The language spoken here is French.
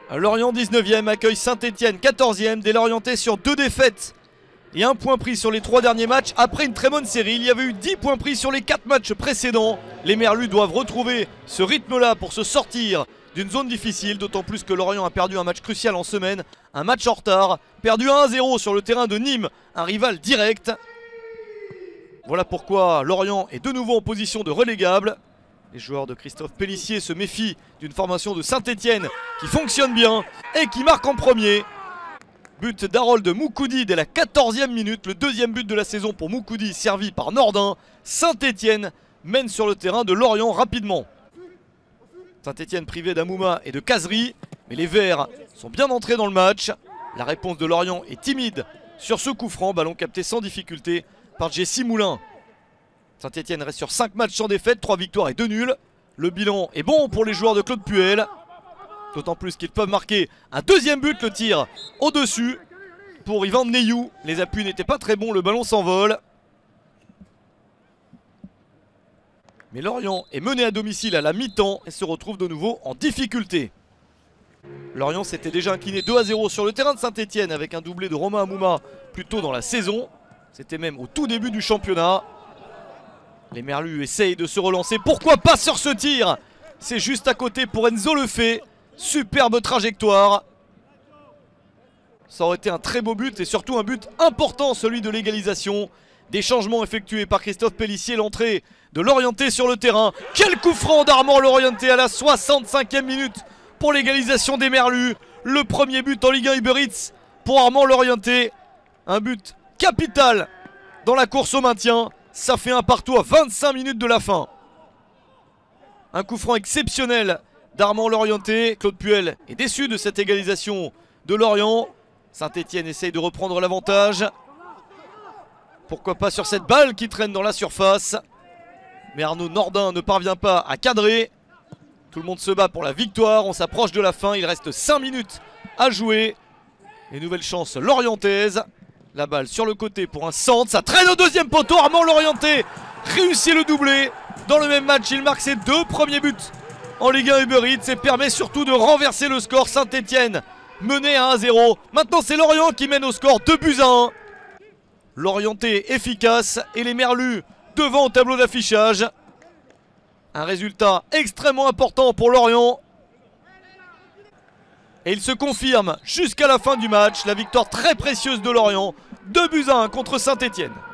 Lorient 19e accueille Saint-Etienne 14e, des Lorientais sur 2 défaites et 1 point pris sur les 3 derniers matchs. Après une très bonne série, il y avait eu 10 points pris sur les 4 matchs précédents. Les Merlus doivent retrouver ce rythme-là pour se sortir d'une zone difficile, d'autant plus que Lorient a perdu un match crucial en semaine, un match en retard, perdu 1-0 sur le terrain de Nîmes, un rival direct. Voilà pourquoi Lorient est de nouveau en position de relégable. Les joueurs de Christophe Pélissier se méfient d'une formation de Saint-Etienne qui fonctionne bien et qui marque en premier. But d'Harold Moukoudi dès la 14e minute, le 2e but de la saison pour Moukoudi servi par Nordin. Saint-Etienne mène sur le terrain de Lorient rapidement. Saint-Etienne privé d'Amouma et de Kazri, mais les Verts sont bien entrés dans le match. La réponse de Lorient est timide sur ce coup franc, ballon capté sans difficulté par Jessie Moulin. Saint-Etienne reste sur 5 matchs sans défaite, 3 victoires et 2 nuls. Le bilan est bon pour les joueurs de Claude Puel. D'autant plus qu'ils peuvent marquer un 2e but, le tir au-dessus pour Yvan Neyou. Les appuis n'étaient pas très bons, le ballon s'envole. Mais Lorient est mené à domicile à la mi-temps et se retrouve de nouveau en difficulté. Lorient s'était déjà incliné 2-0 sur le terrain de Saint-Etienne avec un doublé de Romain Amouma plus tôt dans la saison. C'était même au tout début du championnat. Les Merlus essayent de se relancer. Pourquoi pas sur ce tir? C'est juste à côté pour Enzo Lefebvre. Superbe trajectoire. Ça aurait été un très beau but et surtout un but important, celui de l'égalisation. Des changements effectués par Christophe Pélissier, l'entrée de Lorientais sur le terrain. Quel coup franc d'Armand Lorientais à la 65e minute pour l'égalisation des Merlus. Le premier but en Ligue 1 Uber Eats pour Armand Lorientais. Un but capital dans la course au maintien. Ça fait un partout à 25 minutes de la fin. Un coup franc exceptionnel d'Armand Lorientais. Claude Puel est déçu de cette égalisation de Lorient. Saint-Etienne essaye de reprendre l'avantage. Pourquoi pas sur cette balle qui traîne dans la surface. Mais Arnaud Nordin ne parvient pas à cadrer. Tout le monde se bat pour la victoire. On s'approche de la fin. Il reste 5 minutes à jouer. Et nouvelle chance lorientaise. La balle sur le côté pour un centre. Ça traîne au 2e poteau. Armand Lorientais réussit le doublé. Dans le même match, il marque ses 2 premiers buts en Ligue 1 Uber Eats et permet surtout de renverser le score. Saint-Etienne mené à 1-0. Maintenant, c'est Lorient qui mène au score 2-1. Lorientais efficace et les Merlus devant au tableau d'affichage. Un résultat extrêmement important pour Lorient. Et il se confirme jusqu'à la fin du match. La victoire très précieuse de Lorient. 2-1 contre Saint-Etienne.